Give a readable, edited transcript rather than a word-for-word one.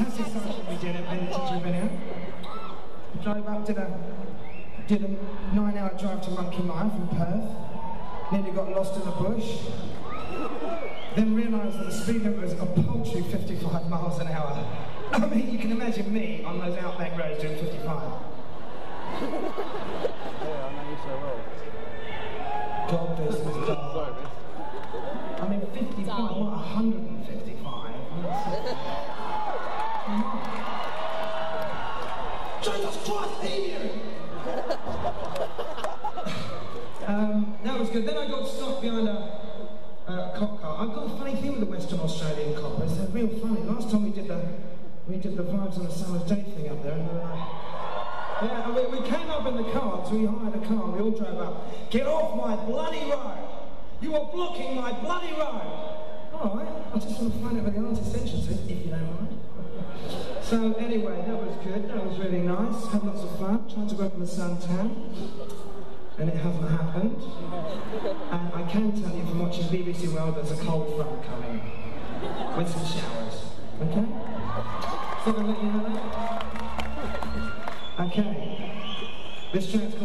fantastic session we did at Jamiroquai. Drove up, did a 9-hour drive to Monkey Mile from Perth. Nearly got lost in the bush. Then realised that the speed limit was a paltry 55 miles an hour. I mean, you can imagine me on those outback roads doing 55. Yeah, I know you so well. God, this is dark. Sorry, miss. I mean, 55, not 155. Jesus Christ, Emu! That was good. Then I got stuck behind a cop car. I've got a funny thing with the Western Australian coppers. They're real funny. Last time we did the Vibes on a Summer's Day thing up there, and yeah, we came up in the car, so we hired a car, and we all drove up. Get off my bloody road! You are blocking my bloody road! Alright, I just want to find out where the artist entrance is, if you don't mind. So anyway, that was good, that was really nice, had lots of fun, tried to go up in the suntan, and it hasn't happened. And I can tell you from watching BBC World there's a cold front coming, with some showers, okay? So I'm going to let you know that? Okay, this track's